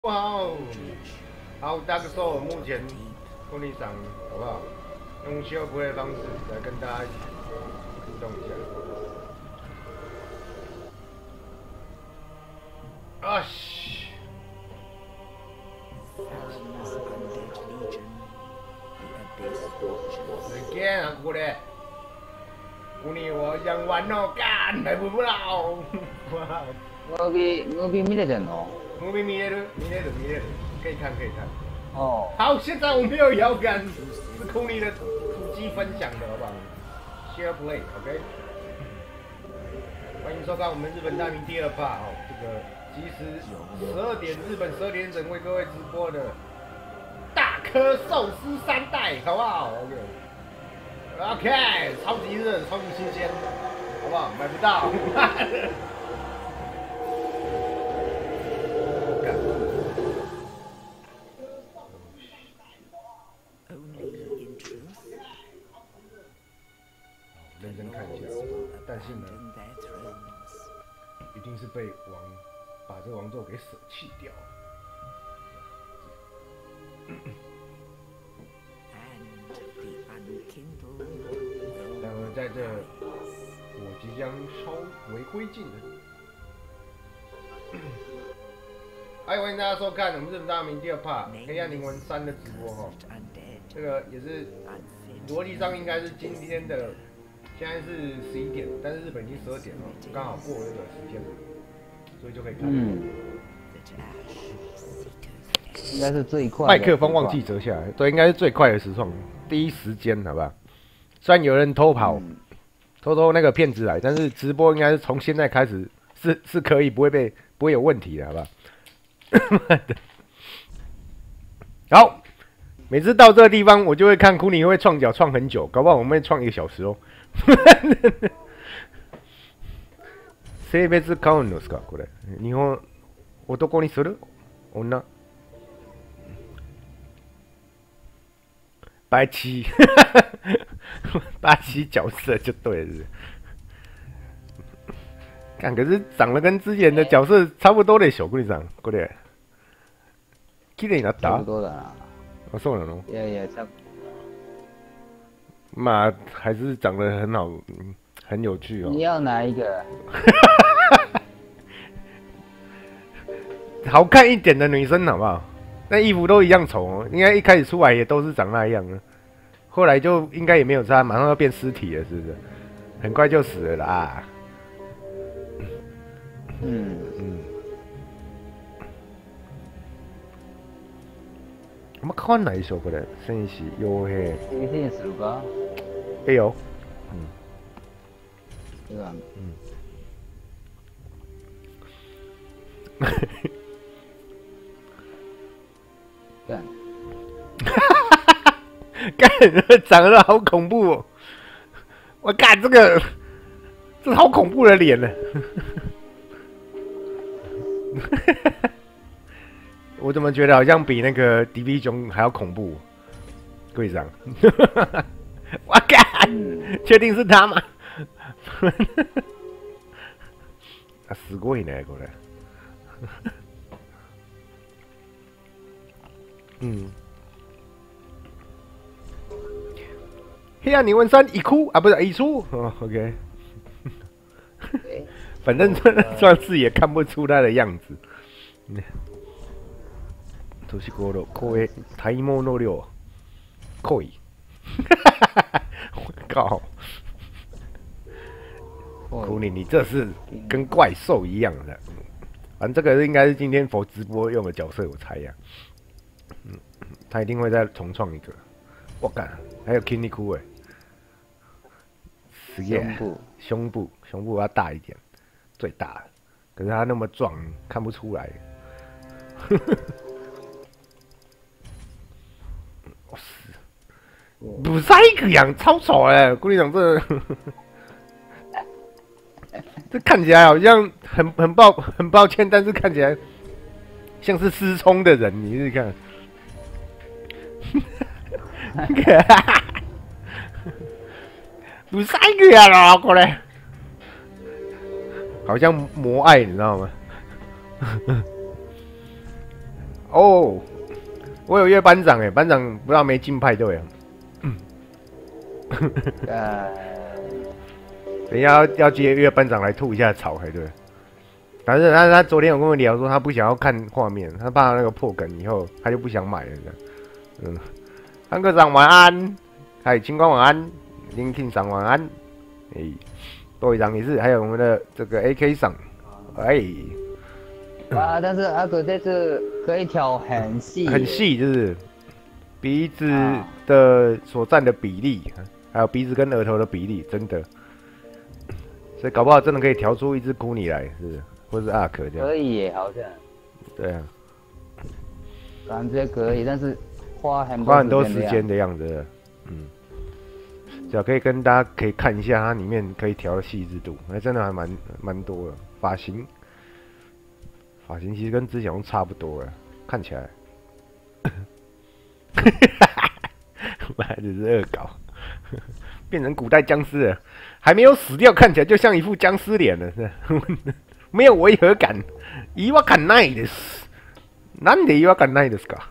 好，好，大哥说，目前婚礼上好不好？用修补的方式来跟大家一起互动一下。啊西！Again 啊，过来，姑娘我想玩哦，干，还不老。 ムービー見れてんの？ movie 見れる，可以看，可以看。 哦。 好，现在我没有摇杆，是库尼的主机分享的，好不好 ？Share play，OK、欢迎收看我们日本大名第2 part 哦，这个即时12点日本12点整为各位直播的大颗寿司3代，好不好 ？OK， 超级热，超级新鲜，好不好？买不到。认真看一下，但是呢，一定是被把这个王座给舍弃掉。然而在这我即将烧为灰烬的，欢迎大家收看我们日本大名第2 part《黑暗灵魂3》的直播哈。这个也是逻辑上应该是今天的。现在是11点，但是日本已经12点了，刚好过这个时间，所以就可以看。 应该是最快。 麦克风忘记折下来，对，应该是最快的时创，第一时间，好吧？虽然有人偷跑，偷那个骗子来，但是直播应该是从现在开始是可以不会有问题的，好吧？好，每次到这个地方，我就会看库尼会创脚创很久，搞不好我们会创1个小时哦。性別買うんですかこれ。日本男にする？女？白痴，巴西角色就对了。看，可是长得跟之前的角色差不多的小姑娘，これ。綺麗になった？ 差不多だな。 あ、そうなの？ いやいや、差不多。 嘛，还是长得很好，很有趣哦。 你要哪一个？ 好看一点的女生好不好？那衣服都一样丑哦，应该一开始出来也都是长那样啊，后来就应该也没有差，马上要变尸体了，是不是？很快就死了啦。あんま変わんないでしょこれ。戦士傭兵。 推薦するか？ ええよ。 对吧？干。 干，长得好恐怖哦！我干这好恐怖的脸呢。我怎么觉得好像比那个迪比熊还要恐怖？柜长，我干，确定是他吗？啊，すごいねこれ。黑暗灵魂3已哭啊，不是已出哦 ，OK。反正算是也看不出他的样子。年頃声体毛の量濃い。我靠！库尼，你这是跟怪兽一样的。反正这个应该是今天佛直播用的角色，我猜呀。他一定会再重创一个。我干，还有 Kinniku 哎。胸部要大一点，最大的。可是他那么壮，看不出来。不是一个样，超丑哎！姑娘这这看起来好像很抱歉，但是看起来像是失聪的人，你试看。不是一个样啊，过来，好像魔爱，你知道吗？ 哦，我有约班长班长不知道没进派对啊。等一下要接约班长来吐一下槽才对。但是他昨天有跟我聊说，他不想要看画面，他怕那个破梗以后他就不想买了这样。潘科长晚安，青光晚安，林 King 长晚安，多伟长也是，还有我们的这个 AK 上， 但是阿哥这次可以调很细， 很细，就是鼻子的所占的比例，还有鼻子跟额头的比例，真的，所以搞不好真的可以调出一只库尼来，是不是？或是阿可这样。 可以耶，好像。 对啊， 感觉可以，但是花很多时间的样子。只要可以跟大家可以看一下它里面可以调的细致度，那真的还蛮多的。发型其实跟之前差不多了，看起来。妈的，这是恶搞，变成古代僵尸了，还没有死掉，看起来就像一副僵尸脸了，没有违和感。違和感ないです。なんで違和感ないですか？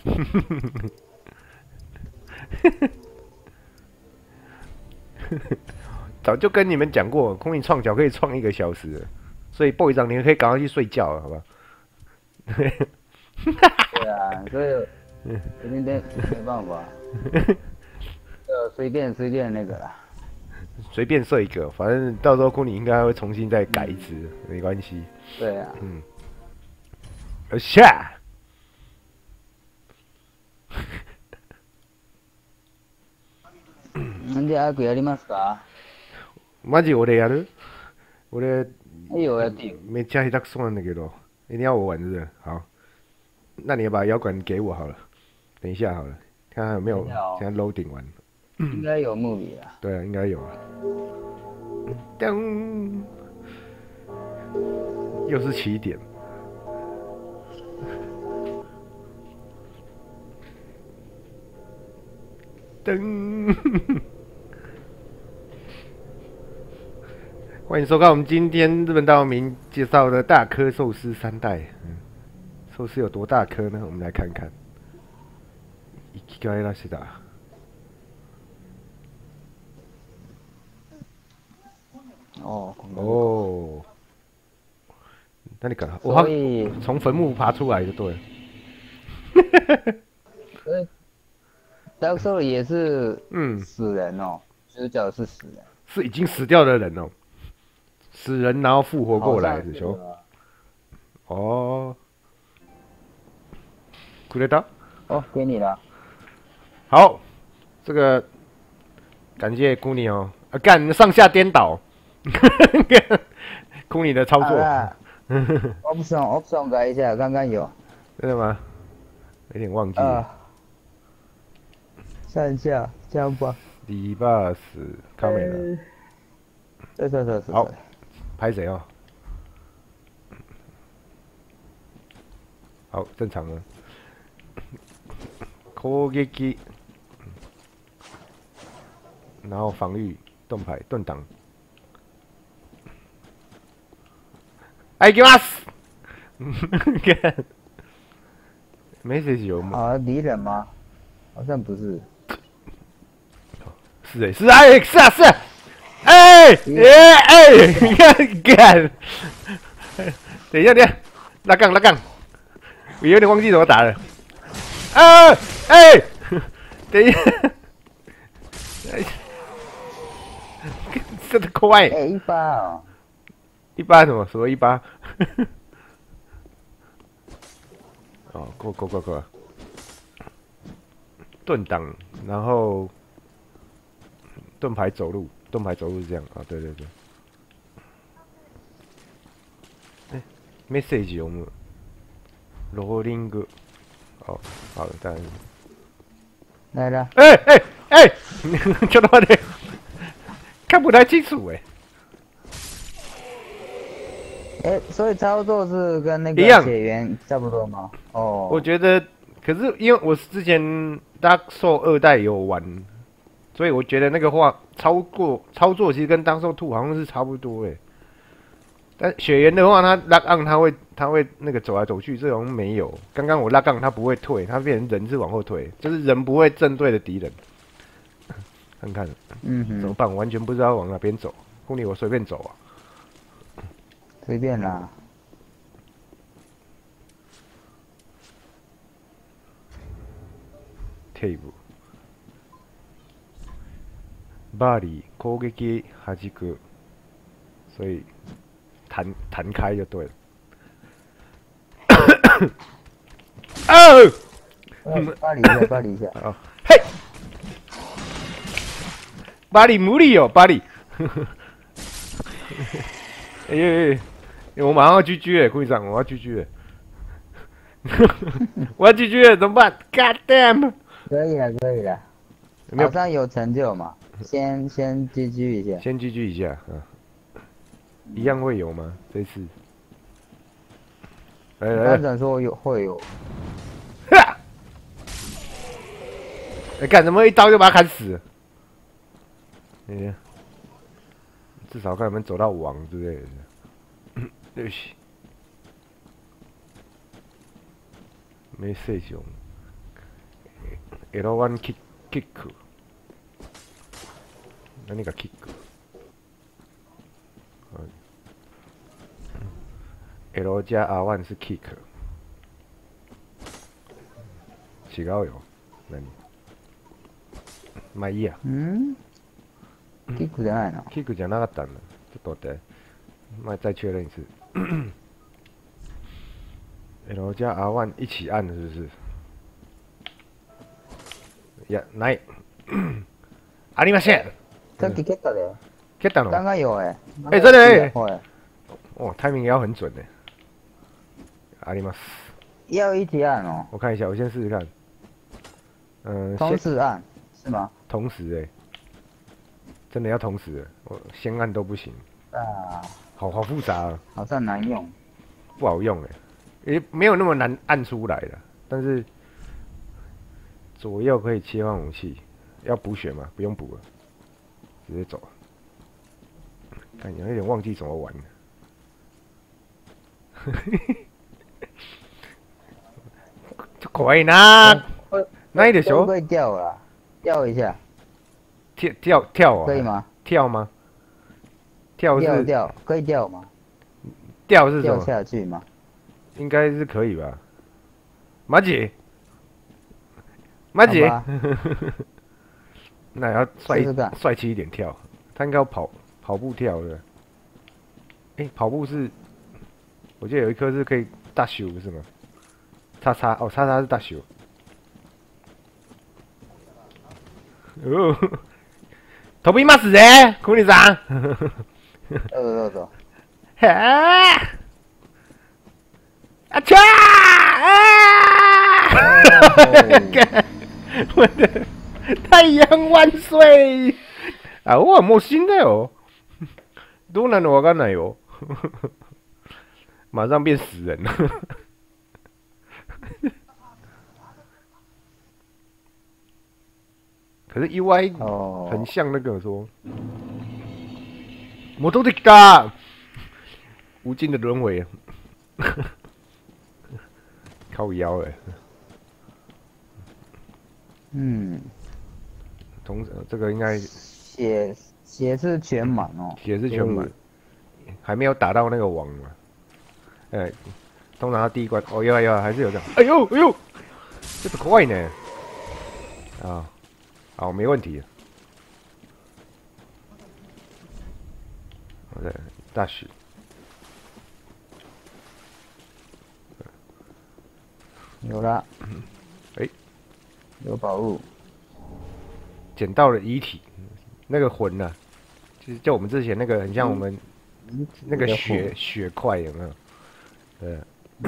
早就跟你们讲过，空影创脚可以创1个小时了，所以 boy 长你们可以赶快去睡觉了，好吧？ 对啊，所以今天没办法，随便那个啦， 随便设一个，反正到时候空影应该会重新再改一次，没关系。 对啊， 下。 なんでアークやりますか？ マジ俺やる？俺いいよ、やっていいよ。 めっちゃ下手くそなんだけど，一定要我玩是不是？好，那你把摇滚给我好了，等一下好了，看看有没有现在 loading 完。 应该有目的啊。 对啊，应该有啊。噔，又是起点。噔，欢迎收看我们今天日本道明介绍的大颗寿司3代。寿司有多大颗呢？我们来看看。生き返らせた。哦，那你干嘛？ 所以从坟墓爬出来就对了。 Dark Souls 也是死人哦，主角是死人， 是已经死掉的人哦，死人然后复活过来的球。哦，くれた？ 哦，给你了。 好，这个感谢库尼哦，干上下颠倒，库尼的操作。 option 改一下，刚刚有。 真的吗？有点忘记。 看一下，这样吧。 李巴斯卡美了。 对。 好，拍谁哦？好，正常了。攻撃，然后防御，盾牌，盾挡。哎，给我死！message 有吗？ 啊，敌人吗？好像不是。 是啊，你看，等一下，拉杠，我有点忘记怎么打了。等一下，这么快 ？18哦 ，18什么18？哦，够，盾挡，然后。盾牌走路是这样啊，对。message 有没有？ローリング。哦，好了，当然。 来了。 ちょっと待って，看不太清楚所以操作是跟那个血缘差不多吗？哦。 我觉得，可是因为我之前 Dark Souls 2代有玩。所以我觉得那个操作其实跟当时2好像是差不多但雪原的话，它拉杠它会那个走来走去，这种没有。刚刚我拉杠它不会退，它变成人是往后退，就是人不会正对着敌人。看看，怎么办？我完全不知道往哪边走。库里，我随便走啊。 随便啦。 テーブ。バーリー攻撃弾く，所以弹开就对了。哦， 巴黎一下，巴黎一下。 哦，嘿，巴黎無理哦，巴黎。哎呀，我马上要 GG 了，库里长，我要 GG 了。我要 GG 了，怎么办 ？God damn！ 可以了，可以了。好像有成就嘛，先 GG 一下。 先 GG 一下，一样会有吗？这次？ 班长说会有。 干什么？一刀就把他砍死？至少看有没有走到王之类的。对不起。メッセージをL1 キック何がキック L 加 R1 是 kick 違うよ何まあいいやキックじゃないのキックじゃなかったんだちょっと待ってまあ再确认一次L 加 R1 一起按是不是？いや、ない。ありません。 さっき蹴ったで。 蹴ったの？ 刚刚有哎。 哎，真的哎。 会。 哦，timing 也要很准呢。あります。 要一起按哦。 我看一下，我先试试看。 同时按是吗？ 同时哎，真的要同时，我先按都不行。 啊。 好复杂啊。 好像难用。 不好用哎。也没有那么难按出来的，但是左右可以切换武器，要补血吗？不用补了，直接走。看，有点忘记怎么玩了。可以呢，那一点球会掉了，掉一下。 跳啊？ 可以吗？ 跳吗？跳是掉，可以掉吗？ 掉是什么？ 掉下去吗？ 应该是可以吧，马姐，马姐，那也要帅气一点跳，他应该要跑步跳的。跑步是，我记得有一颗是可以大秀是吗？叉叉是大秀。哦，飛びますね、库里さん。 どうぞ。 啊嚓！我的太陽万歲！あ、我はもう死んだよ。どうなのわかんないよ。马上变死人了。可是 UI 很像那个说，摩托的嘎，无尽的轮回。靠腰哎，这个应该血是全满哦， 血是全满，还没有打到那个王嘛，通常他第一关哦有还是有这样，哎呦，这个快呢，好没问题，好的大许。 有了，有宝物， 捡到了遗体，那个魂呢、就是就我们之前那个很像我们那个血块有没有？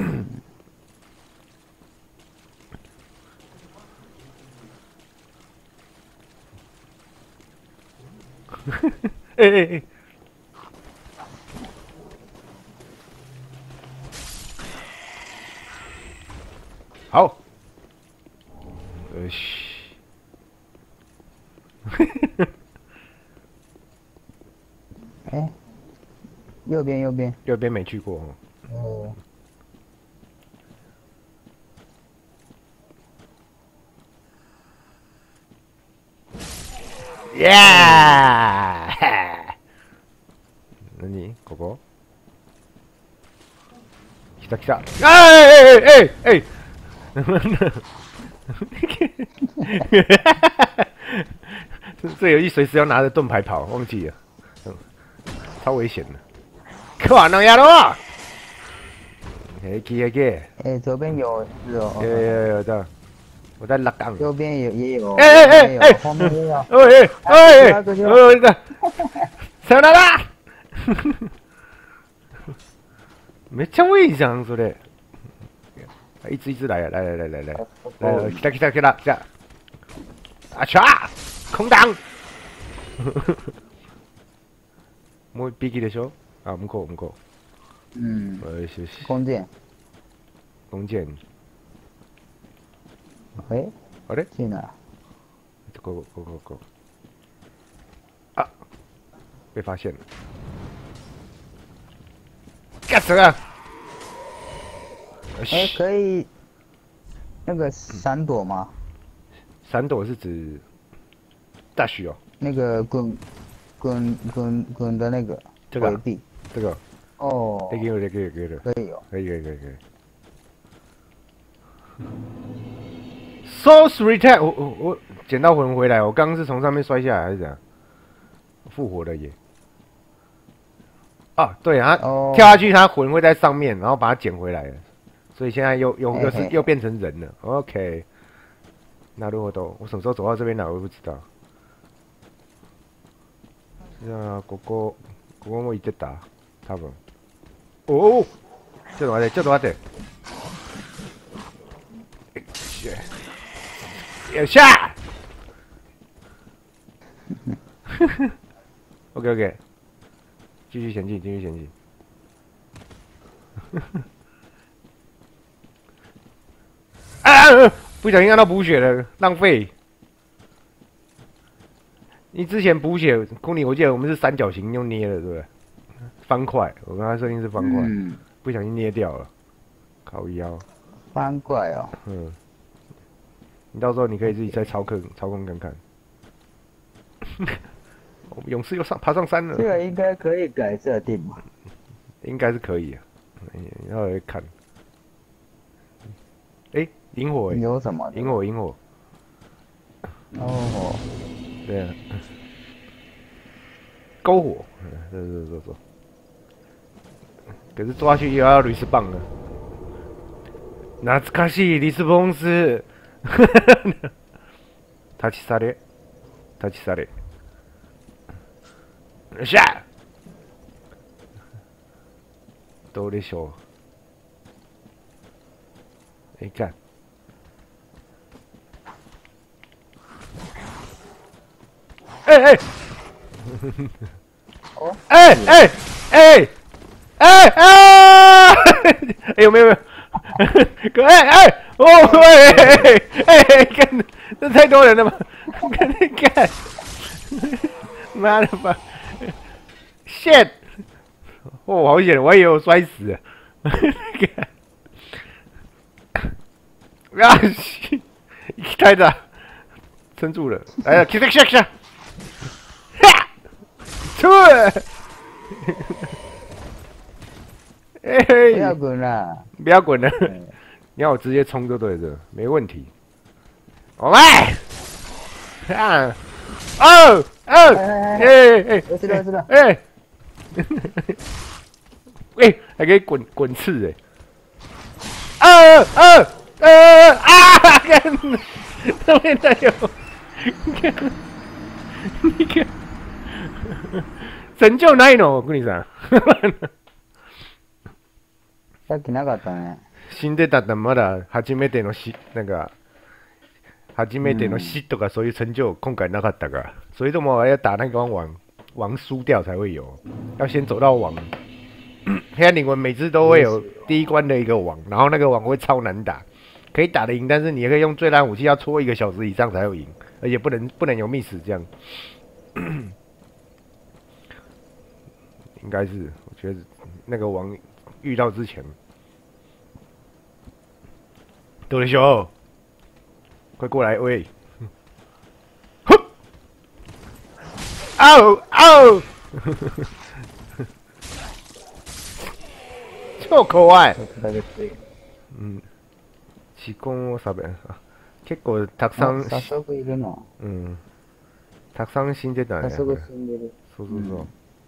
哎，好，嘘， 右边右边。 右边没去过哦。 哦。 耶！何ここ？来た来た！哎！这游戏随时要拿着盾牌跑，忘记了，超危险的。看那呀咯！给。 哎，左边有是哦。 有的，我在拉杠。 右边也有。后面也有。 さよなら！めっちゃ多いじゃんそれ。一只来来。来た。啊唰！空档。もう一匹でしょ？あ、向こう。よし。 弓箭。 あれ？ 去哪？ こ。啊！被发现了。干什么？ 哎，可以那个闪躲吗？ 闪躲是指大许哦。 那个滚的那个回避。 这个。 哦。 可以了。 可以哦。 可以。Source return， 我捡到魂回来，我刚刚是从上面摔下来还是怎样？复活了耶！啊，对啊，跳下去，他魂会在上面，然后把它捡回来了，所以现在又变成人了。OK， 那如果我什么时候走到这边来，我也不知道。是啊，哥哥我一直打，多分。おお、ちょっと待って。よっしゃ！OK， 继续前进。不小心按到补血了，浪费。你之前补血，空里我记得我们是三角形用捏的，对不对？方块，我跟他设定是方块，不小心捏掉了，靠腰。 方块哦。 你到时候你可以自己再操控看看。我们勇士又爬上山了。 这个应该可以改设定吧？ 应该是可以啊，然后来看。萤火有什么？ 萤火。 哦。 对啊。篝火，这。可是抓下去又要铝丝棒了。懐かしいリスボンス。立ち去れ。よっしゃ！どうでしょう？看。有没有？看，这太多人了吧？看，妈的吧 ！shit！ 哦，好险，我以为我摔死了。啊！太大，撑住了。来了，下！出！ 不要滚了！ 不要滚了！你要我直接冲就对了，没问题。我们看，2， 我知道。 还可以滚刺2，看，上面还有，你看，拯救ないの、国さん。 さっきなかったね。 死んでたってまだ初めての死とかそういう成就今回なかったか。所以我要打那个王输掉才会有，要先走到王。黑暗灵魂每次都会有第一关的一个王，然后那个王会超难打，可以打得赢，但是你也可以用最烂武器，要戳1个小时以上才会赢，而且不能有 miss 这样。 应该是，我觉得那个王遇到之前，多雷修，快过来喂！哼，嗷嗷，超可愛。うん。仕込を食べ、結構たくさん。 早速いるの。 うん。たくさん死んでたね。 早速死んでる。 そうそうそう。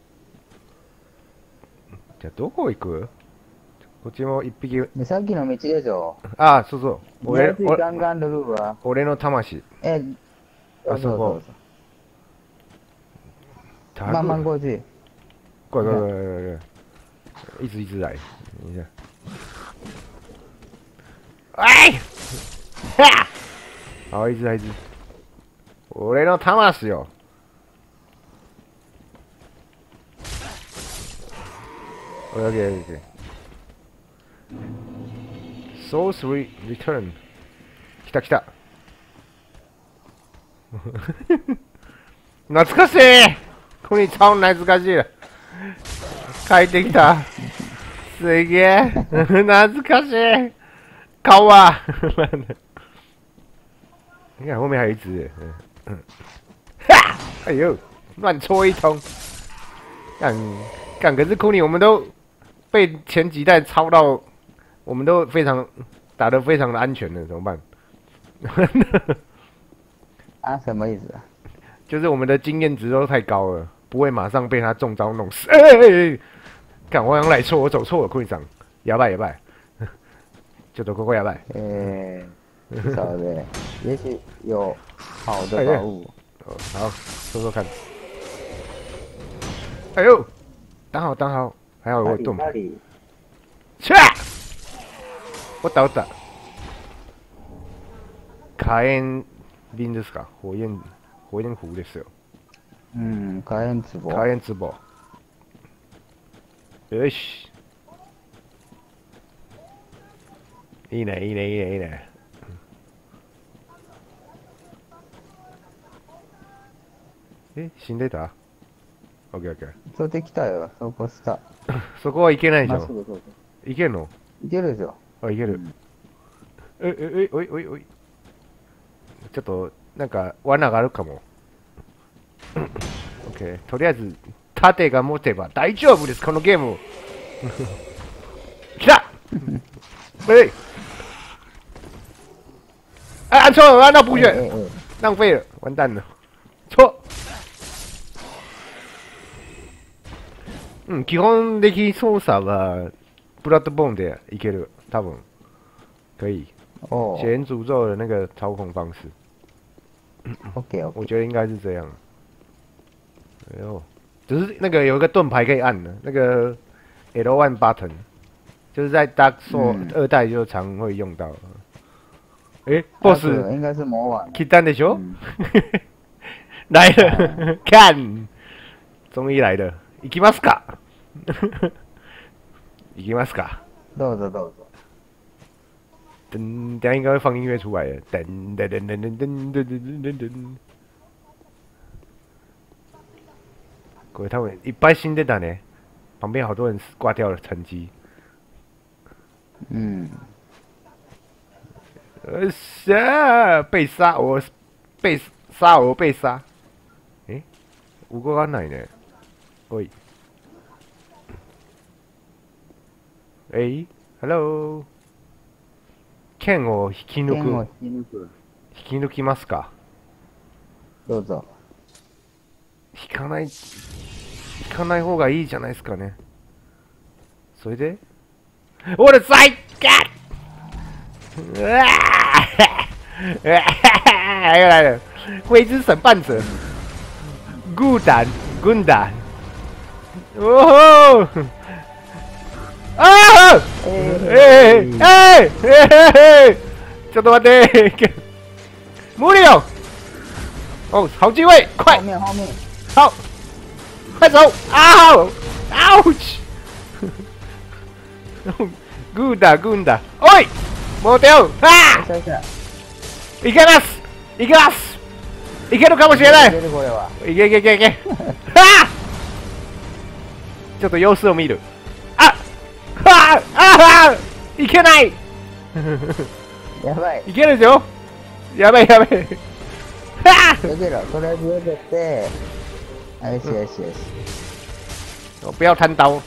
じゃあどこ行く？こっちも一匹。 さっきの道でしょ。 ああ、そうそう。 俺の魂。あそこ。 慢慢过去。 快，一直来，等一下。哎，哈！好，一直。俺の魂よ。OK。Soul's Return。来た。懐かしい。これ超懐かしい。帰ってきた。すげえ。懐かしい。顔啊！你看后面还有一只，哈！哎呦，乱戳一通。可是库尼我们都被前几代抄到，我们都打得非常的安全了，怎么办？ 啊，什么意思啊？ 就是我们的经验值都太高了，不会马上被他中招弄死。看我想来错，我走错了，库尼长，やばい。ちょっとここやばい。 不晓得，也许有好的宝物。 好，说看。哎呦，当好，还好我盾牌。切！我倒打。火焰瓶ですか？火焰壶ですよ。 火焰壺。 火焰壺。よし。いいね。死んでた？ OK。 それできたよ、そこした。 そこは行けないでしょ。 そう。 行けるの？ 行けるでしょ。 あ、行ける。おい。ちょっと、なんか、罠があるかも。OK。とりあえず、盾が持てば大丈夫です、このゲーム。来た！按错，按到补血，浪费了，完蛋了，错。基本的操作はプラットボーンでいける，多分可以。血源诅咒的那个操控方式。 OK， 我觉得应该是这样。哎呦，只是那个有一个盾牌可以按的，那个 L1 button， 就是在 Dark Souls 2代就常会用到。boss 应该是魔王。 来たんでしょ？来了，看，终于来了。行きますか？行きますか？ どうぞ。 等下应该会放音乐出来的。噔。各位，他们いっぱい死んでたね。旁边好多人挂掉了成绩。被杀，我被杀。動かないね。おい。Hello。剣を引き抜きますか？ どうぞ。 引かない方がいいじゃないですかね。それで？我的塞干！又来了，灰之审判者，軍団，哦吼！啊！ちょっと待って，無理よ！哦，好机会，快！ 后面， 好，快走！ouch！軍団，おい！もう出よう！いけますいけるかもしれない！いけ！ ちょっと様子を見る。あはあいけないやばい。 いけるですよ。やばいやばい。は避けろ。とりあえず避けて。よしよしよし。 我不要贪刀。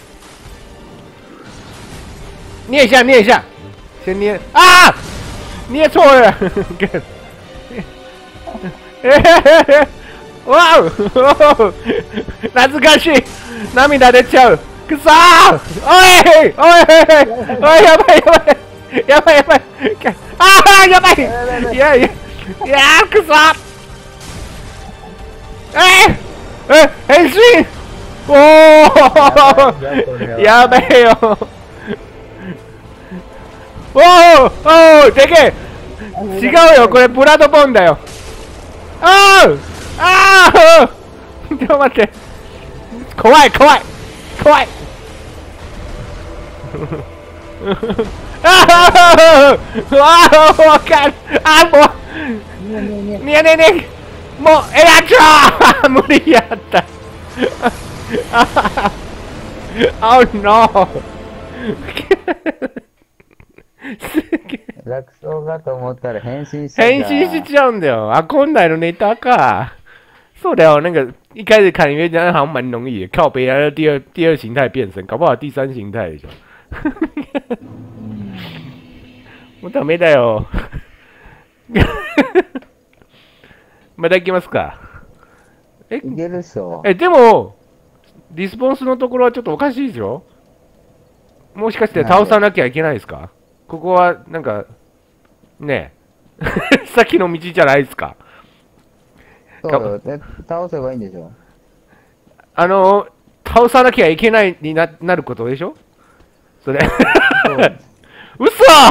捏一下，捏一下，先捏啊！捏错了。哇哦！懐かしい。涙出ちゃう。くそー！おいおいおいやばいやばいやばいやばい。ああやばい。いやいやいやくそー！変身！おお！やべえよ。おおでけえ。違うよこれブラッドボーンだよ。ああちょっと待って。怖い怖い怖い。ああわかる。あもうねえねえねえもうやっちゃ無理やった。Oh no 楽勝かと思ったら変身しちゃうんだよ。啊，困难的那大咖。塑料那个一开始看因为这样好像蛮容易的，靠北啊，第二形态变身，搞不好第三形态でしょ。もうダメだよ。まだ行きますか。 いけるっしょ。 でもリスポンスのところはちょっとおかしいでしょ。もしかして倒さなきゃいけないですか。ここはなんかねえさっきの道じゃないですか。 そうで倒せばいいんでしょ。 倒さなきゃいけないになることでしょそれ。嘘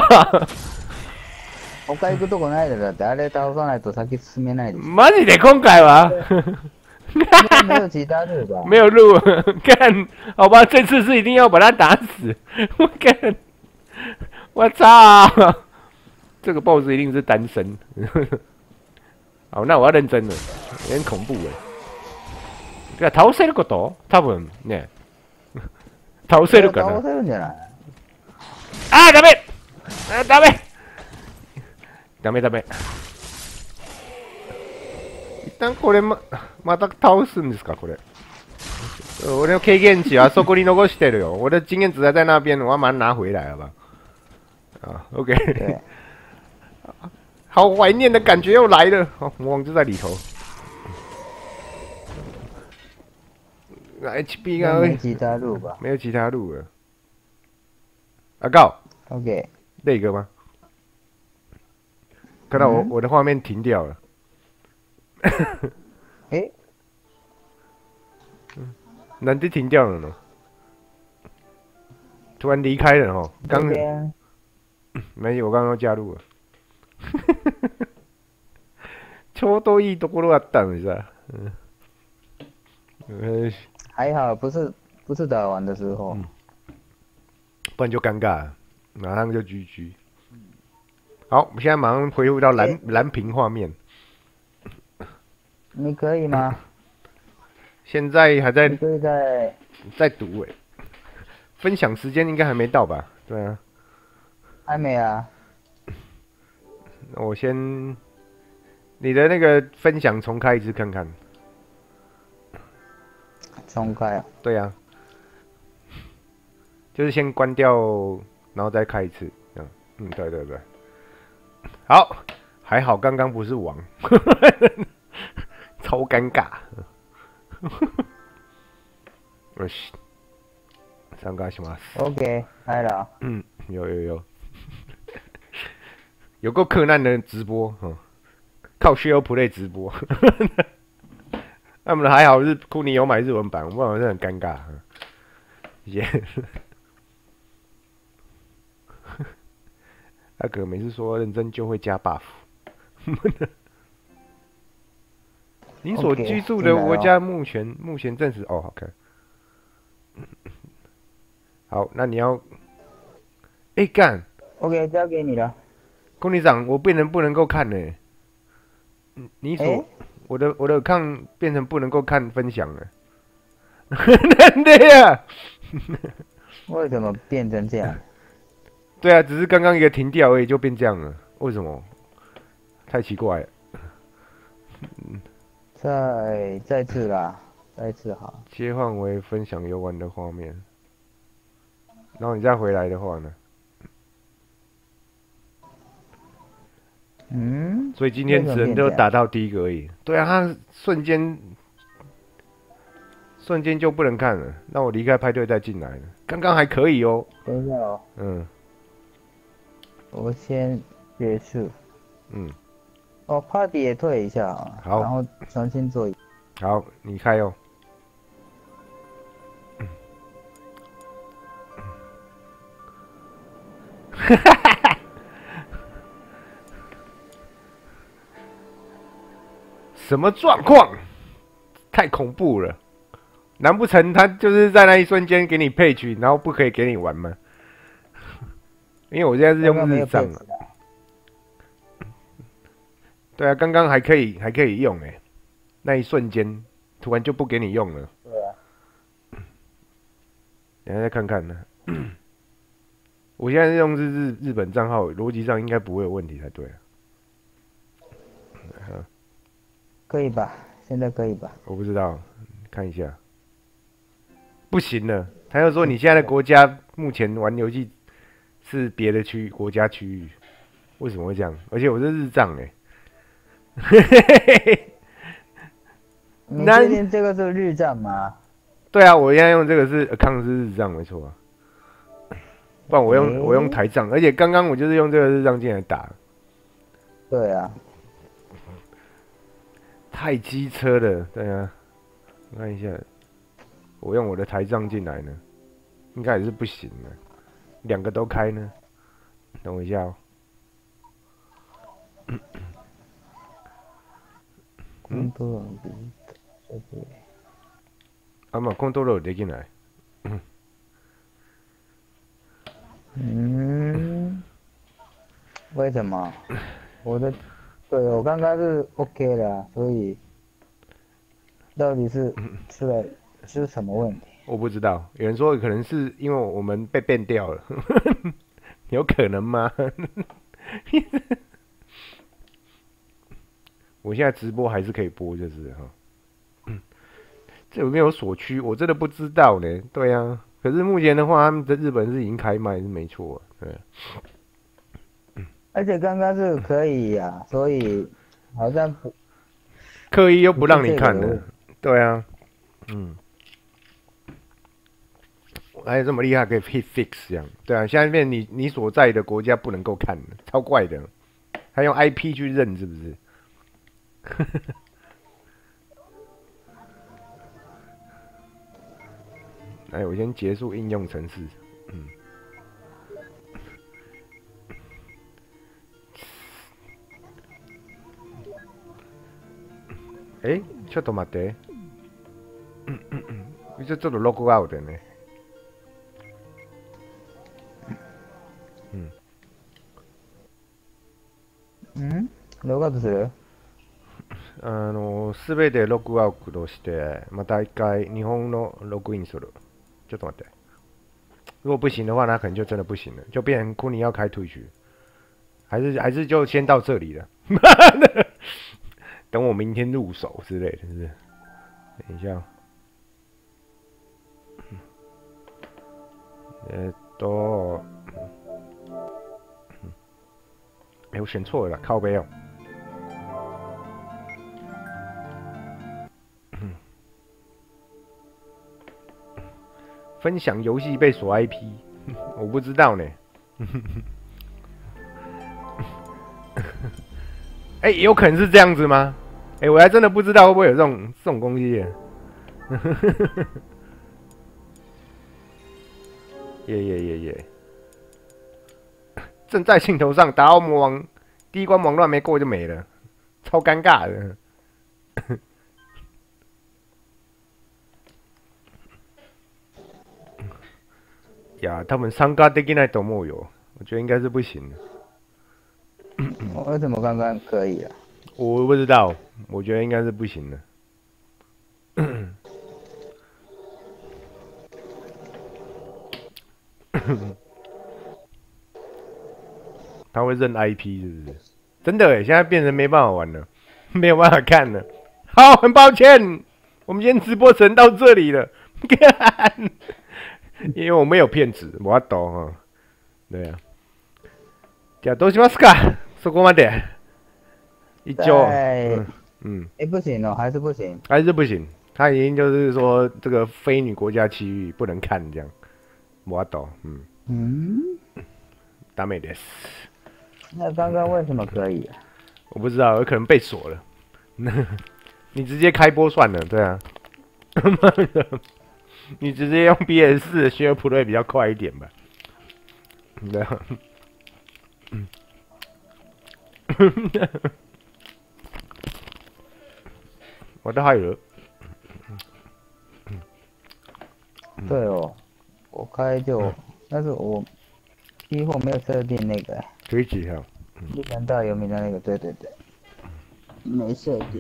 他行くとこないだろ。だってあれ倒さないと先進めないでしょ。 マジで今回は没有其他路吧？ 没有路，干，好吧，这次是一定要把他打死。我干，我操，这个 BOSS 一定是单身。好，那我要认真了，有点恐怖哎。いや倒せること多分ね。倒せるかな。 倒せるんじゃない？ あーダメダメダメダメ。一旦これまた倒すんですかこれ。俺の経验値あそこに残してるよ。我的经验值还在那边，我要把它拿回来，好吧？啊 ，OK。好怀念的感觉又来了。哦，魔王就在里头。HP 啊， 没其他路吧？ 没有其他路了。啊，告。 OK。 那个吗？看到我的画面停掉了。 哎， 难道停掉了呢？突然离开了哦。刚没有，我刚刚加入了。ちょうどいいところだったのにさ。 还好，不是打完的时候， 不然就尴尬了，马上就 GG。好，我们现在马上恢复到蓝屏画面。 你可以吗？ 现在还在可以在读哎，分享时间应该还没到吧？对啊， 还没啊。 我先你的那个分享重开一次看看。 重开啊？ 对啊，就是先关掉，然后再开一次，这样。对对对。好，还好刚刚不是王。超尴尬。よし。参加します。 OK，开了。 有。有够困难的直播，靠 Share Play 直播。他们还好是库尼有买日文版，不然是很尴尬。阿哥每次说认真就会加 buff。你所居住的国家目前证实哦，好看。好，那你要，干。 OK， 交给你了。 宫里长，我变成不能够看呢。你所我的看变成不能够看分享了。なんでや为什么变成这样？ 对啊，只是刚刚一个停掉而已，就变这样了，为什么？太奇怪了。 再次啦，再次好。 切换为分享游玩的画面，然后你再回来的话呢？ 嗯。 所以今天只能就打到第一个而已。对啊，他瞬间就不能看了，那我离开派对再进来了。刚刚还可以哦。 等一下哦。 嗯。 我先结束。 嗯。 哦 ，Party 也退一下啊。 好。 然后重新做。 好，你开哦。哈哈哈哈！什么状况？太恐怖了！难不成他就是在那一瞬间给你配曲，然后不可以给你玩吗？因为我现在是用日账啊。对啊，刚刚还可以用哎，那一瞬间突然就不给你用了。 对啊。 等一下再看看呢。我现在是用日本账号，逻辑上应该不会有问题才对。 可以吧？现在可以吧？ 我不知道，看一下。不行了，他又说你现在的国家目前玩游戏是别的国家区域，为什么会这样？而且我是日账哎。 你确定这个是日账吗？ 对啊，我现在用这个是 account 是日账没错啊。不然我用台账，而且刚刚我就是用这个日账进来打。 对啊。 太机车了，对啊。我看一下，我用我的台账进来呢，应该也是不行的。两个都开呢，等我一下哦。あ、まあコントロールできない。 为什么？对我刚刚是 OK 的，所以到底是出什么问题？ 我不知道，有人说可能是因为我们被变掉了，有可能吗？我现在直播还是可以播，就是哈。这有没有锁区？我真的不知道呢。对啊，可是目前的话，他们在日本是已经开卖，是没错。对。 而且刚刚是可以呀，所以好像不刻意又不让你看的。对啊，还有这么厉害可以 hit fix 这样。对啊，现在变你所在的国家不能够看，超怪的。还用 IP 去认是不是？来，我先结束应用程式。ちょっと待って。ちょっとログアウトね。 ログアウトする？ すべてログアウトして、また一回日本のログインする。ちょっと待って。如果不行的话，那可能就真的不行了，就变成库尼要开退去，还是就先到这里了。等我明天入手之类的，是不是？等一下。我选错了，靠背哦。分享游戏被锁 IP， 我不知道呢。有可能是这样子吗？我还真的不知道会不会有这种东西耶。耶！正在兴头上，打到魔王，第一关网乱没过就没了，超尴尬的。呀，他们参加できないと思うよ，我觉得应该是不行的。 为什么刚刚可以啊？ 我不知道，我觉得应该是不行的。 他会认 IP 是不是？真的哎，现在变成没办法玩了，没有办法看了。好，很抱歉，我们今天直播只能到这里了。因为我没有骗子，我懂哈。对啊。じゃあどうしますか？そこまで。一応， 不行哦，还是不行， 还是不行。他已经就是说这个非女国家区域不能看这样。我懂，ダメです。 那刚刚为什么可以啊？ 我不知道，有可能被锁了。你直接开播算了，对啊。你直接用 PS4 的 Share Play 比较快一点吧。对啊。我的还有。 对哦，我开就，但是我几乎没有设定那个。 可以起哈。 一般大游民的那个，对，没设定。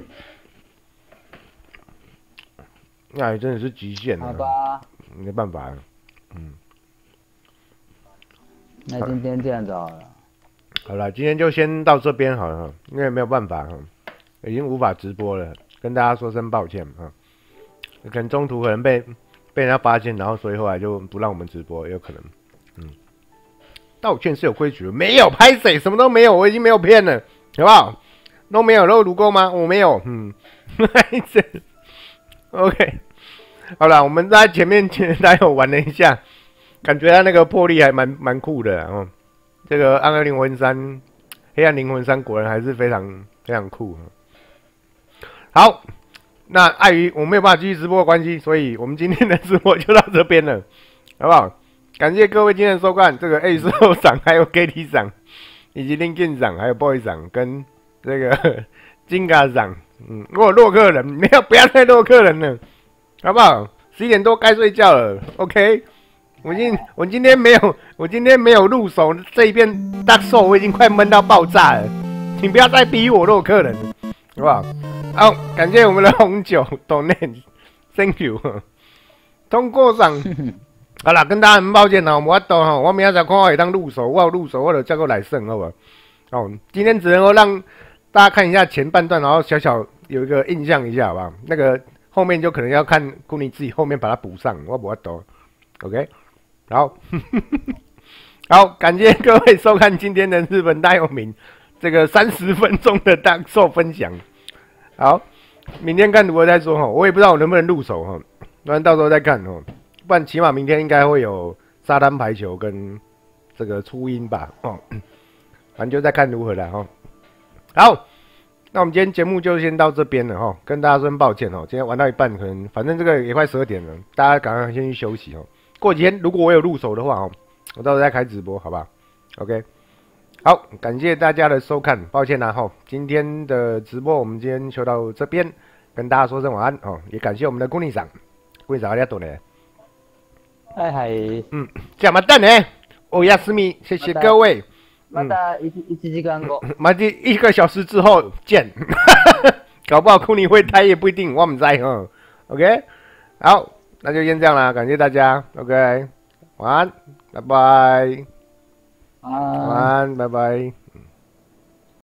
那也真的是极限了。 好吧。 没办法。 那今天这样子好了。 好了，今天就先到这边好了，因为没有办法，已经无法直播了，跟大家说声抱歉啊。可能中途可能被人家发现，然后所以后来就不让我们直播，也有可能。道歉是有规矩的，没有拍谁，什么都没有，我已经没有骗了，好不好？都没有漏乳沟吗？我没有，OK， 好了，我们在前面大家有玩了一下，感觉他那个魄力还蛮酷的这个暗黑灵魂3、黑暗灵魂3果然还是非常非常酷。好，那碍于我没有办法继续直播的关系，所以我们今天的直播就到这边了，好不好？感谢各位今天的收看，这个 A 社长还有 KT 长，以及 Linkin 长，还有 Boy 长跟这个金嘎长，如果洛克人没有，不要再洛克人了，好不好？11点多该睡觉了 ，OK。我今天没有入手这一片大兽，我已经快闷到爆炸了，请不要再逼我洛克人，好不好？好，感谢我们的红酒 Donate，Thank you。通过上，好啦，跟大家很抱歉啦，我明仔载看我会当入手，我有入手，我就叫过来胜，好不好？今天只能够让大家看一下前半段，然后小小有一个印象一下，好不好？那个后面就可能要看库尼自己后面把它补上，我不懂 ，OK。好，好，感谢各位收看今天的日本大有名这个30分钟的大寿分享。好，明天看如何再说我也不知道我能不能入手不然到时候再看不然起码明天应该会有沙滩排球跟这个初音吧反正就再看如何了好，那我们今天节目就先到这边了跟大家说抱歉今天玩到一半可能反正这个也快12点了，大家赶快先去休息过几天如果我有入手的话我到时候再开直播，好吧 ？OK， 好，感谢大家的收看，抱歉今天的直播我们今天就到这边，跟大家说声晚安也感谢我们的顾理长ありがとうね。 嗨， じゃあまたね，おやすみ，谢谢各位。 また1時間後， 马上1个小时之后见，搞不好库尼会开也不一定，我们在OK， 好。那就先这样啦，感谢大家 ，OK， 晚安，拜拜，晚安，拜拜。